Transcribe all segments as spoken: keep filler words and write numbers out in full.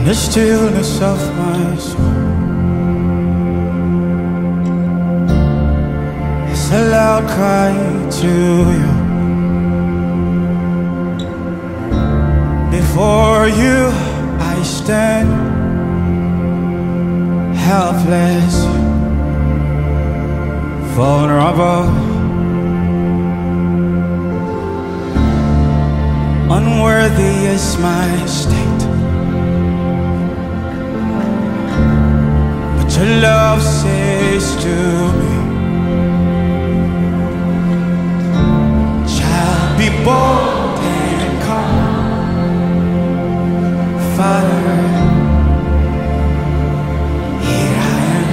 the stillness of my soul. It's a loud cry to you. Before you I stand, helpless, vulnerable, unworthy is my state, but your love says to me, child, be bold and come, Father, here I am.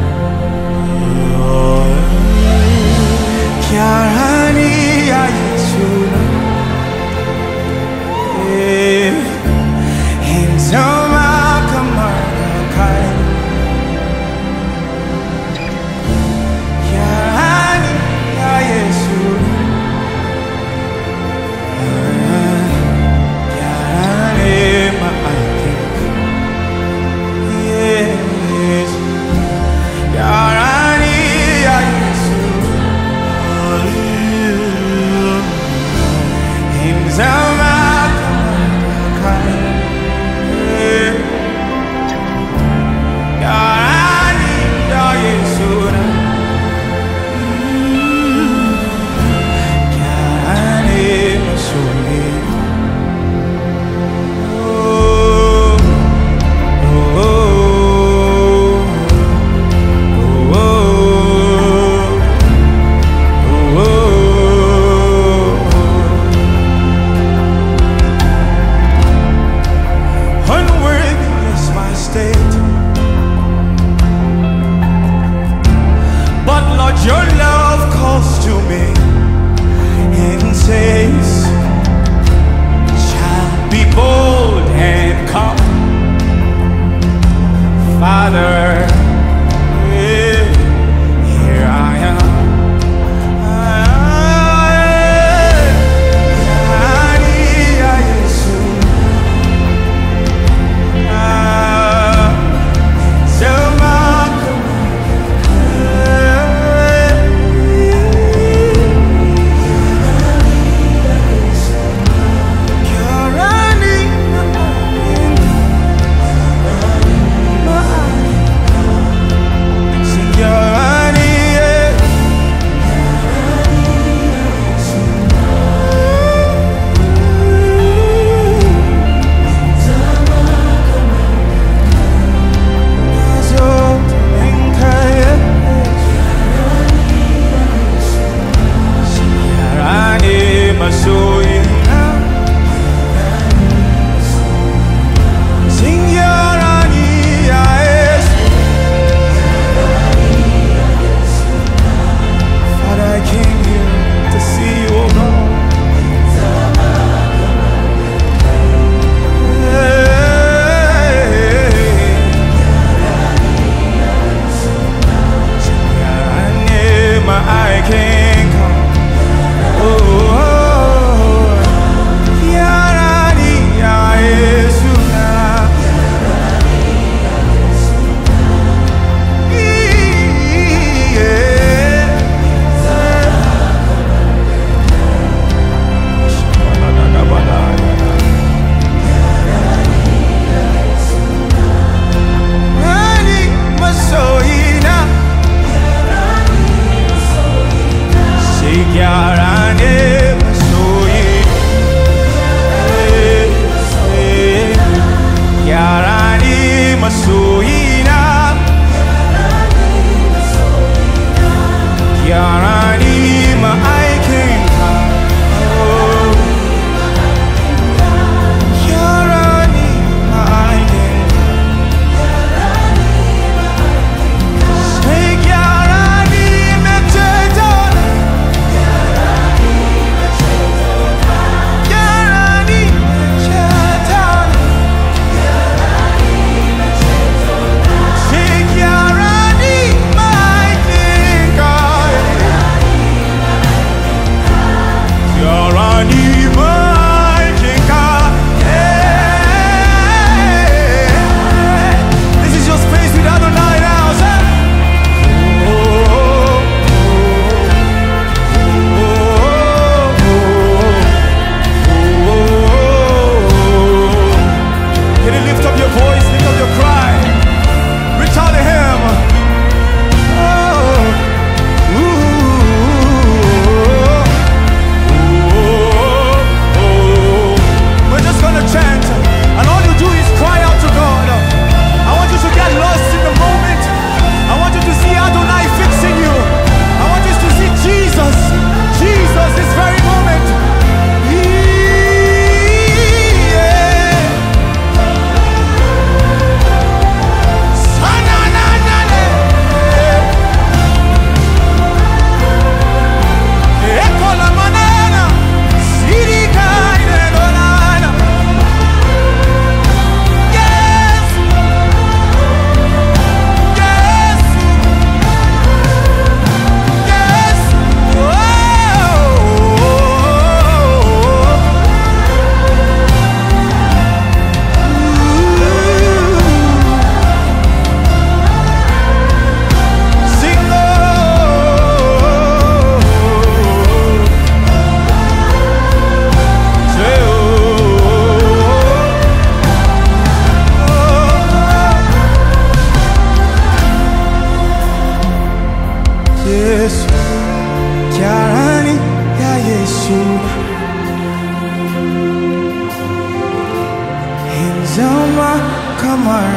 Chiarani aiutuna, insomma kamarakai.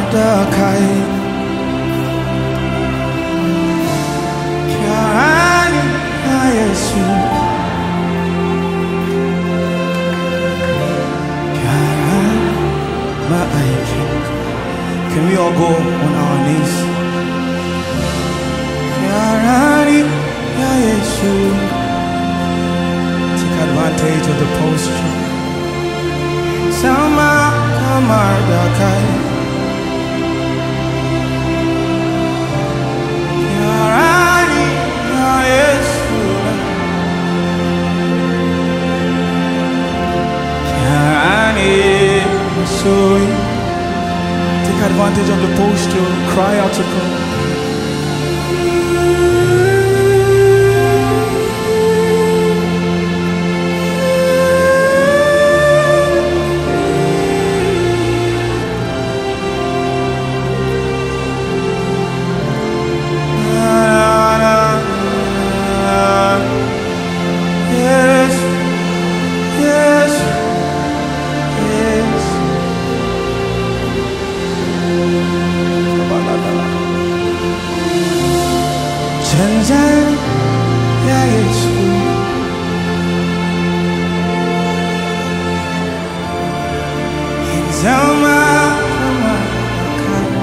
Dakai Kyani na Yesu Kyani Ma'aiki. Can we all go on our knees? Kyani na Yesu. Take advantage of the posture. Sama Kamar Dakai So take advantage of the posture, cry out to God. Yes, yes, yes. Chanjan ya Yesu Inzama kama kama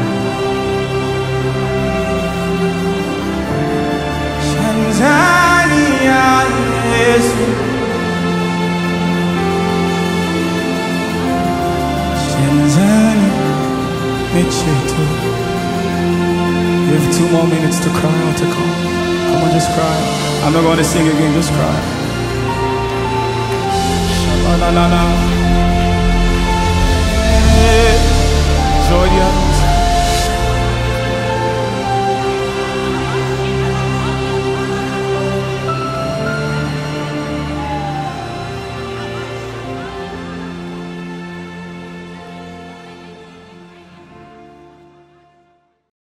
Chanzani ya Yesu Chanzani Michetu. You have two more minutes to cry out to God. Come on, just cry. I'm not going to sing again, just cry. Shabba-la-la-la.